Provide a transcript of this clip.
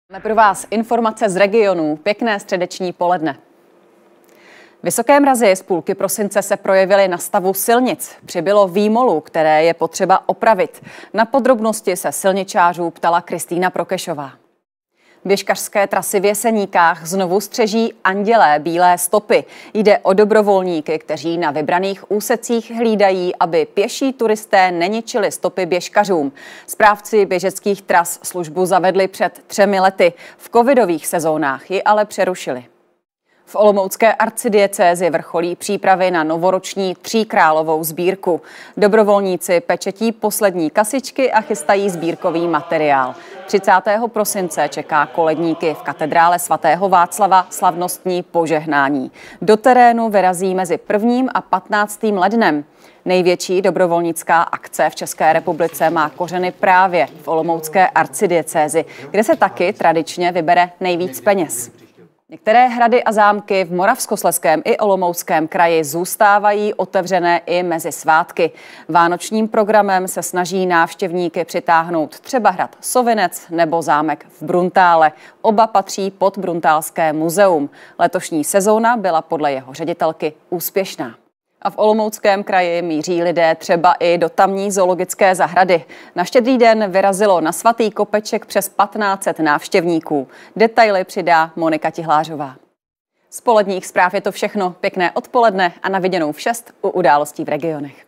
Máme pro vás informace z regionů. Pěkné středeční poledne. Vysoké mrazy z půlky prosince se projevily na stavu silnic. Přibylo výmolů, které je potřeba opravit. Na podrobnosti se silničářů ptala Kristýna Prokešová. Běžkařské trasy v Jeseníkách znovu střeží andělé bílé stopy. Jde o dobrovolníky, kteří na vybraných úsecích hlídají, aby pěší turisté neničili stopy běžkařům. Správci běžeckých tras službu zavedli před 3 lety. V covidových sezónách ji ale přerušili. V olomoucké arcidiecézi vrcholí přípravy na novoroční tříkrálovou sbírku. Dobrovolníci pečetí poslední kasičky a chystají sbírkový materiál. 30. prosince čeká koledníky v katedrále svatého Václava slavnostní požehnání. Do terénu vyrazí mezi 1. a 15. lednem. Největší dobrovolnická akce v České republice má kořeny právě v olomoucké arcidiecézi, kde se taky tradičně vybere nejvíc peněz. Některé hrady a zámky v Moravskoslezském i Olomouckém kraji zůstávají otevřené i mezi svátky. Vánočním programem se snaží návštěvníky přitáhnout třeba hrad Sovinec nebo zámek v Bruntále. Oba patří pod Bruntálské muzeum. Letošní sezóna byla podle jeho ředitelky úspěšná. A v Olomouckém kraji míří lidé třeba i do tamní zoologické zahrady. Na Štědrý den vyrazilo na Svatý Kopeček přes 1500 návštěvníků. Detaily přidá Monika Tihlářová. Z poledních zpráv je to všechno. Pěkné odpoledne a na viděnou v 6 u Událostí v regionech.